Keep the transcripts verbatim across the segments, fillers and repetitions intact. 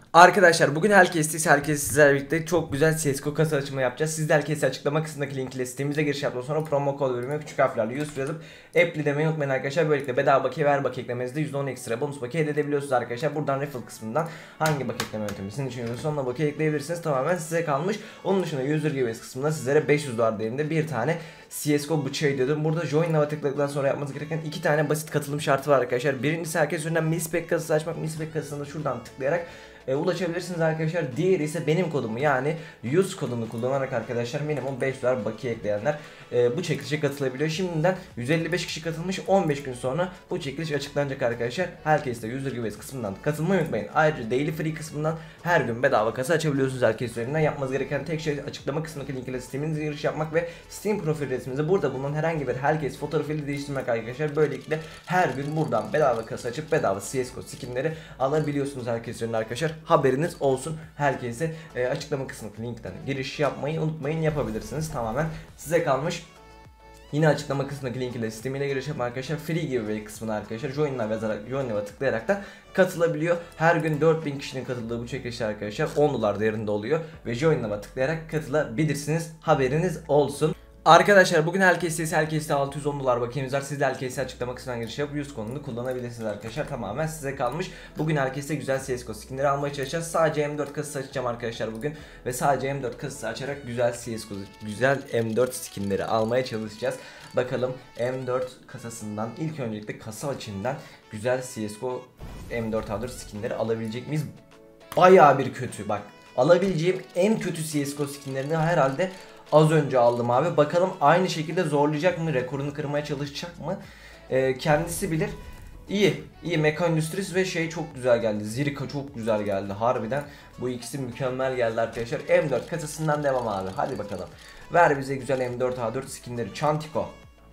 Arkadaşlar bugün herkes herkes sizlerle birlikte çok güzel C S G O kasa açımı yapacağız. Siz de herkese açıklama kısmındaki link ile sitemize giriş yaptıktan sonra promo kod bölümüne küçük harflerle yüz yazıp apply demeyi unutmayın arkadaşlar. Böylelikle bedava bakiye ver bakiye eklemenizde yüzde on ekstra bonus bakiye elde edebiliyorsunuz arkadaşlar. Buradan refill kısmından hangi bakiye ekleme yöntemi sizin için uygunsa onunla bakiye ekleyebilirsiniz. Tamamen size kalmış. Onun dışında user giveaways kısmında sizlere beş yüz dolar değerinde bir tane C S G O bıçağı ödüyordum. Burada join now'a tıkladıktan sonra yapmanız gereken iki tane basit katılım şartı var arkadaşlar. Birincisi herkes üzerinden Milspec kasası açmak. Milspec kasasında şuradan tıklayarak e, ulaşabilirsiniz arkadaşlar. Diğeri ise benim kodumu, yani yüz kodunu kullanarak arkadaşlar minimum beş dolar bakiye ekleyenler e, bu çekilişe katılabiliyor. Şimdiden yüz elli beş kişi katılmış. on beş gün sonra bu çekiliş açıklanacak arkadaşlar. Herkes de user giveaways kısmından katılmayı unutmayın. Ayrıca daily free kısmından her gün bedava kasa açabiliyorsunuz herkes üzerinden. Yapmanız gereken tek şey açıklama kısmındaki link ile Steam'inize giriş yapmak ve Steam profil resminizi burada bulunan herhangi bir herkes fotoğrafıyla değiştirmek arkadaşlar. Böylelikle her gün buradan bedava kasa açıp bedava C S G O skinleri alabiliyorsunuz herkes üzerinden arkadaşlar. Haberiniz olsun. Herkese e, açıklama kısmındaki linkten giriş yapmayı unutmayın, yapabilirsiniz. Tamamen size kalmış. Yine açıklama kısmındaki link ile sistemine giriş yapın arkadaşlar. Free giveaway kısmına arkadaşlar Join Now yazarak Join Now'a tıklayarak da katılabiliyor. Her gün dört bin kişinin katıldığı bu çekilişte arkadaşlar on dolar değerinde oluyor ve Join Now'a tıklayarak katılabilirsiniz. Haberiniz olsun. Arkadaşlar bugün herkes herkeste altı yüz on dolar bakiyemiz var. Siz de herkese açıklama kısmından giriş yapıp yüz konunu kullanabilirsiniz arkadaşlar. Tamamen size kalmış. Bugün herkese güzel C S G O skinleri almaya çalışacağız. Sadece M dört kasası açacağım arkadaşlar bugün ve sadece M dört kasası açarak güzel C S G O, güzel M dört skinleri almaya çalışacağız. Bakalım M dört kasasından ilk öncelikle kasa açığından güzel C S G O M dört A dört skinleri alabilecek miyiz? Bayağı bir kötü bak. Alabileceğim en kötü C S G O skinlerini herhalde az önce aldım abi. Bakalım aynı şekilde zorlayacak mı? Rekorunu kırmaya çalışacak mı? Ee, kendisi bilir. İyi. iyi. Mecha Industries ve şey çok güzel geldi. Zirka çok güzel geldi. Harbiden bu ikisi mükemmel geldi arkadaşlar. M dört kasasından devam abi. Hadi bakalım. Ver bize güzel M dört A dört skinleri. Çantiko.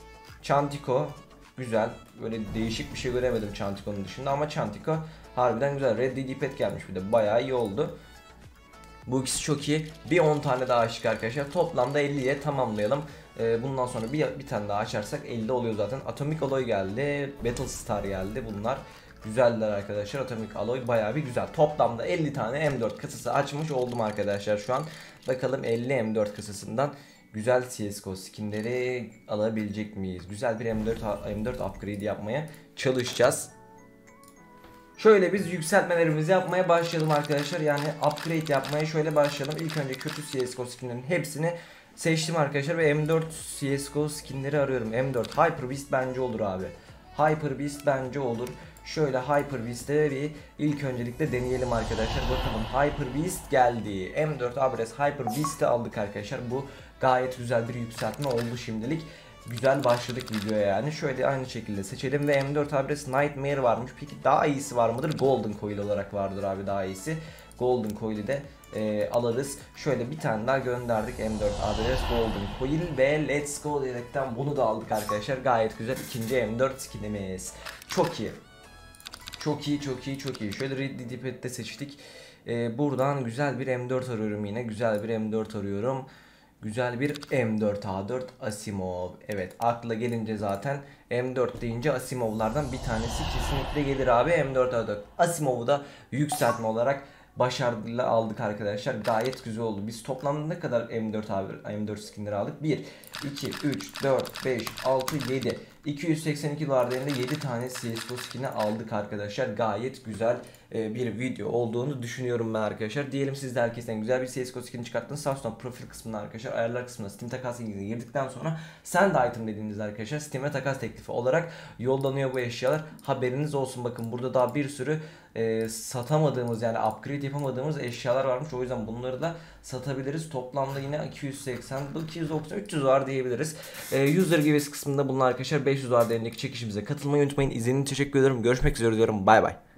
Çantiko güzel. Böyle değişik bir şey göremedim Çantiko'nun dışında ama Çantiko harbiden güzel. Red D D Pad gelmiş bir de. Bayağı iyi oldu. Bu ikisi çok iyi. Bir on tane daha açtık arkadaşlar. Toplamda elliye tamamlayalım. Ee, bundan sonra bir, bir tane daha açarsak elli oluyor zaten. Atomic Alloy geldi. Battlestar geldi. Bunlar güzeller arkadaşlar. Atomic Alloy bayağı bir güzel. Toplamda elli tane M dört kasası açmış oldum arkadaşlar şu an. Bakalım elli M dört kasasından güzel C S G O skinleri alabilecek miyiz? Güzel bir M dört M dört upgrade yapmaya çalışacağız. Şöyle biz yükseltmelerimizi yapmaya başlayalım arkadaşlar. Yani upgrade yapmaya şöyle başlayalım. İlk önce kötü C S G O skinlerin hepsini seçtim arkadaşlar ve M dört C S G O skinleri arıyorum. M dört Hyper Beast bence olur abi. Hyper Beast bence olur. Şöyle Hyper Beast'e bir ilk öncelikle deneyelim arkadaşlar. Bakalım Hyper Beast geldi. M dört Abres Hyper Beast'i aldık arkadaşlar. Bu gayet güzel bir yükseltme oldu şimdilik. Güzel başladık videoya yani. Şöyle aynı şekilde seçelim ve M dört Abres Nightmare varmış. Peki daha iyisi var mıdır? Golden Coil olarak vardır abi daha iyisi. Golden Coil'i de e, alırız. Şöyle bir tane daha gönderdik M dört Abres Golden Coil ve Let's Go diyerekten bunu da aldık arkadaşlar. Gayet güzel ikinci M dört skinimiz. Çok iyi. Çok iyi çok iyi çok iyi. Şöyle Red D D Pad'de seçtik. E, buradan güzel bir M dört arıyorum yine. Güzel bir M dört arıyorum. Güzel bir M dört A dört Asimov. Evet akla gelince zaten M dört deyince Asimov'lardan bir tanesi kesinlikle gelir abi. M dört A dört Asimov'u da yükseltme olarak başarıyla aldık arkadaşlar. Gayet güzel oldu. Biz toplamda ne kadar M dört A dört, M dört skinleri aldık? bir, iki, üç, dört, beş, altı, yedi. iki yüz seksen iki dolar değerinde yedi tane C S G O skin'i aldık arkadaşlar. Gayet güzel bir video olduğunu düşünüyorum ben arkadaşlar. Diyelim siz de herkesten güzel bir C S G O skin'i çıkarttınız. Sağ üstten profil kısmında arkadaşlar ayarlar kısmına Steam takas linkine girdikten sonra send item dediğinizde arkadaşlar Steam'e takas teklifi olarak yollanıyor bu eşyalar. Haberiniz olsun, bakın burada daha bir sürü e, satamadığımız yani upgrade yapamadığımız eşyalar varmış. O yüzden bunları da satabiliriz. Toplamda yine iki yüz seksen, iki yüz doksan, üç yüz var diyebiliriz. E, user giveaways kısmında bulunan arkadaşlar beş yüz var değerindeki çekişimize katılmayı unutmayın. İzlediğiniz için teşekkür ederim. Görüşmek üzere diyorum. Bay bay.